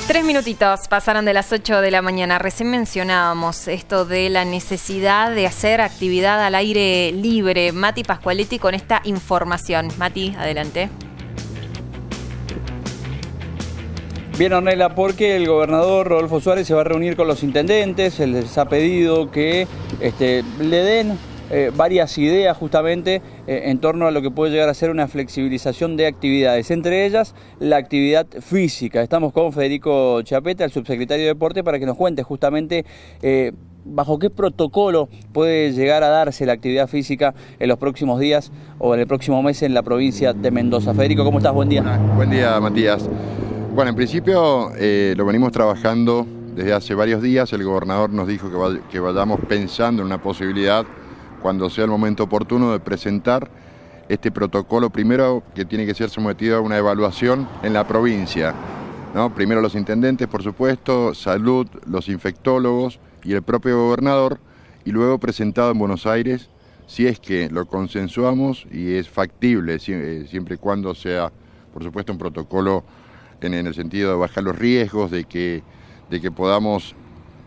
3 minutitos pasaron de las 8 de la mañana. Recién mencionábamos esto de la necesidad de hacer actividad al aire libre. Mati Pascualetti con esta información. Mati, adelante. Bien, Ornella, porque el gobernador Rodolfo Suárez se va a reunir con los intendentes. Él les ha pedido que le den varias ideas justamente en torno a lo que puede llegar a ser una flexibilización de actividades, entre ellas la actividad física. Estamos con Federico Chiappetta, el subsecretario de Deporte, para que nos cuente justamente bajo qué protocolo puede llegar a darse la actividad física en los próximos días o en el próximo mes en la provincia de Mendoza. Federico, ¿cómo estás? Buen día. Buen día, Matías. Bueno, en principio lo venimos trabajando desde hace varios días. El gobernador nos dijo que vayamos pensando en una posibilidad, cuando sea el momento oportuno, de presentar este protocolo, primero que tiene que ser sometido a una evaluación en la provincia, ¿no? Primero los intendentes, por supuesto, salud, los infectólogos y el propio gobernador, y luego presentado en Buenos Aires, si es que lo consensuamos y es factible, siempre y cuando sea, por supuesto, un protocolo en el sentido de bajar los riesgos, de que podamos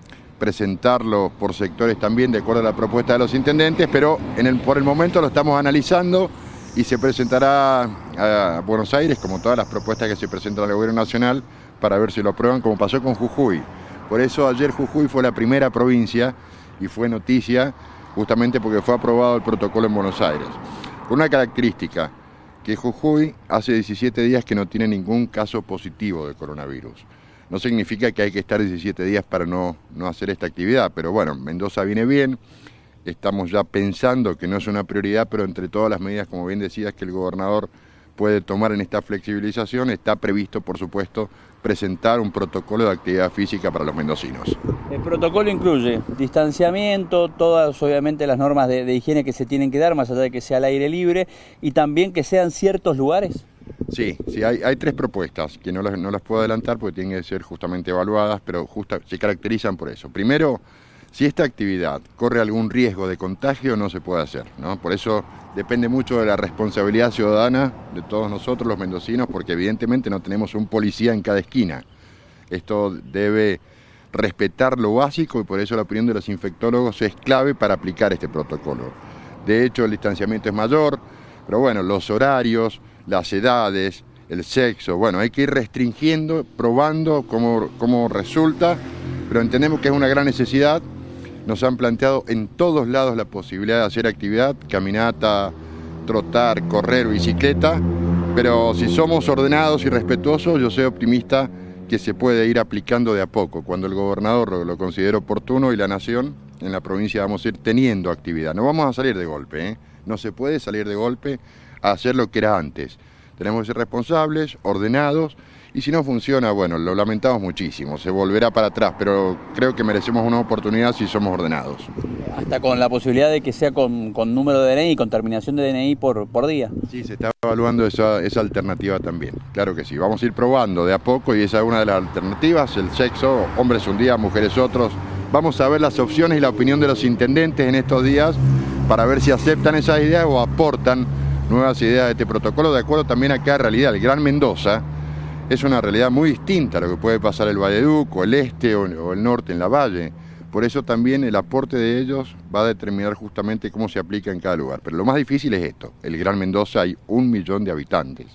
presentarlo por sectores también de acuerdo a la propuesta de los intendentes, pero por el momento lo estamos analizando y se presentará a Buenos Aires, como todas las propuestas que se presentan al gobierno nacional, para ver si lo aprueban, como pasó con Jujuy. Por eso ayer Jujuy fue la primera provincia y fue noticia justamente porque fue aprobado el protocolo en Buenos Aires. Con una característica, que Jujuy hace 17 días que no tiene ningún caso positivo de coronavirus. No significa que hay que estar 17 días para no hacer esta actividad, pero bueno, Mendoza viene bien, estamos ya pensando que no es una prioridad, pero entre todas las medidas, como bien decías, que el gobernador puede tomar en esta flexibilización, está previsto, por supuesto, presentar un protocolo de actividad física para los mendocinos. El protocolo incluye distanciamiento, todas obviamente las normas de higiene que se tienen que dar, más allá de que sea al aire libre, y también que sean ciertos lugares. Sí, hay 3 propuestas, que no las puedo adelantar porque tienen que ser justamente evaluadas, pero se caracterizan por eso. Primero, si esta actividad corre algún riesgo de contagio, no se puede hacer, ¿no? Por eso depende mucho de la responsabilidad ciudadana de todos nosotros los mendocinos, porque evidentemente no tenemos un policía en cada esquina. Esto debe respetar lo básico y por eso la opinión de los infectólogos es clave para aplicar este protocolo. De hecho, el distanciamiento es mayor, pero bueno, los horarios, las edades, el sexo, bueno, hay que ir restringiendo, probando cómo resulta, pero entendemos que es una gran necesidad. Nos han planteado en todos lados la posibilidad de hacer actividad, caminata, trotar, correr, bicicleta, pero si somos ordenados y respetuosos, yo soy optimista que se puede ir aplicando de a poco. Cuando el gobernador lo considere oportuno y la nación, en la provincia vamos a ir teniendo actividad. No vamos a salir de golpe, ¿eh? No se puede salir de golpe a hacer lo que era antes. Tenemos que ser responsables, ordenados, y si no funciona, bueno, lo lamentamos muchísimo, se volverá para atrás, pero creo que merecemos una oportunidad si somos ordenados. Hasta con la posibilidad de que sea con número de DNI, con terminación de DNI por día. Sí, se está evaluando esa alternativa también, claro que sí. Vamos a ir probando de a poco y esa es una de las alternativas, el sexo, hombres un día, mujeres otros. Vamos a ver las opciones y la opinión de los intendentes en estos días para ver si aceptan esas ideas o aportan nuevas ideas de este protocolo, de acuerdo también a cada realidad. El Gran Mendoza es una realidad muy distinta a lo que puede pasar el Valleduc, o el este o el norte en la Valle. Por eso también el aporte de ellos va a determinar justamente cómo se aplica en cada lugar. Pero lo más difícil es esto, el Gran Mendoza hay 1 millón de habitantes.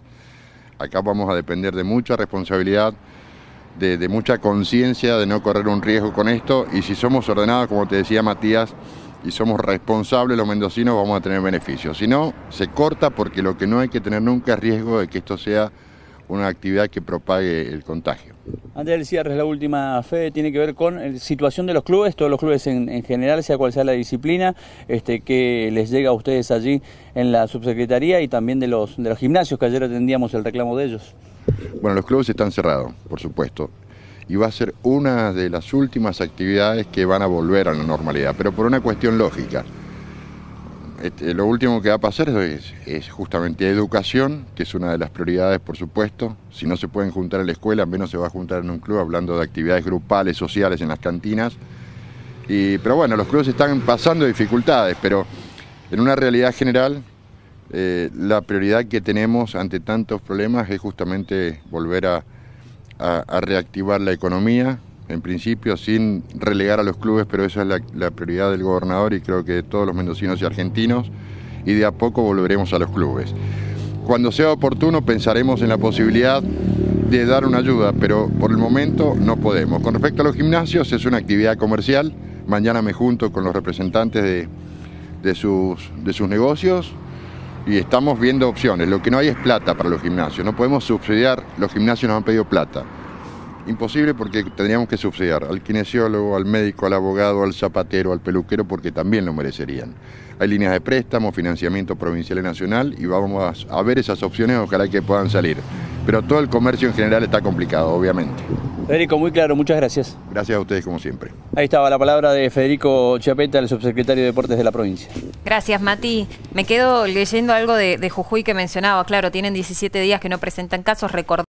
Acá vamos a depender de mucha responsabilidad, de mucha conciencia de no correr un riesgo con esto, y si somos ordenados, como te decía Matías, y somos responsables los mendocinos, vamos a tener beneficios. Si no, se corta, porque lo que no hay que tener nunca es riesgo de que esto sea una actividad que propague el contagio. Antes del cierre, la última, Fede, tiene que ver con la situación de los clubes, todos los clubes en general, sea cual sea la disciplina, que les llega a ustedes allí en la subsecretaría, y también de los gimnasios, que ayer atendíamos el reclamo de ellos. Bueno, los clubes están cerrados, por supuesto, y va a ser una de las últimas actividades que van a volver a la normalidad, pero por una cuestión lógica. Lo último que va a pasar es justamente educación, que es una de las prioridades, por supuesto. Si no se pueden juntar en la escuela, menos se va a juntar en un club, hablando de actividades grupales, sociales en las cantinas. Pero bueno, los clubes están pasando dificultades, pero en una realidad general, la prioridad que tenemos ante tantos problemas es justamente volver a a reactivar la economía, en principio sin relegar a los clubes, pero esa es la prioridad del gobernador y creo que de todos los mendocinos y argentinos, y de a poco volveremos a los clubes. Cuando sea oportuno pensaremos en la posibilidad de dar una ayuda, pero por el momento no podemos. Con respecto a los gimnasios, es una actividad comercial. Mañana me junto con los representantes de sus negocios y estamos viendo opciones. Lo que no hay es plata para los gimnasios. No podemos subsidiar, los gimnasios nos han pedido plata. Imposible porque tendríamos que subsidiar al kinesiólogo, al médico, al abogado, al zapatero, al peluquero, porque también lo merecerían. Hay líneas de préstamo, financiamiento provincial y nacional y vamos a ver esas opciones, ojalá que puedan salir. Pero todo el comercio en general está complicado, obviamente. Federico, muy claro, muchas gracias. Gracias a ustedes como siempre. Ahí estaba la palabra de Federico Chiappetta, el subsecretario de Deportes de la provincia. Gracias, Mati. Me quedo leyendo algo de Jujuy que mencionaba. Claro, tienen 17 días que no presentan casos.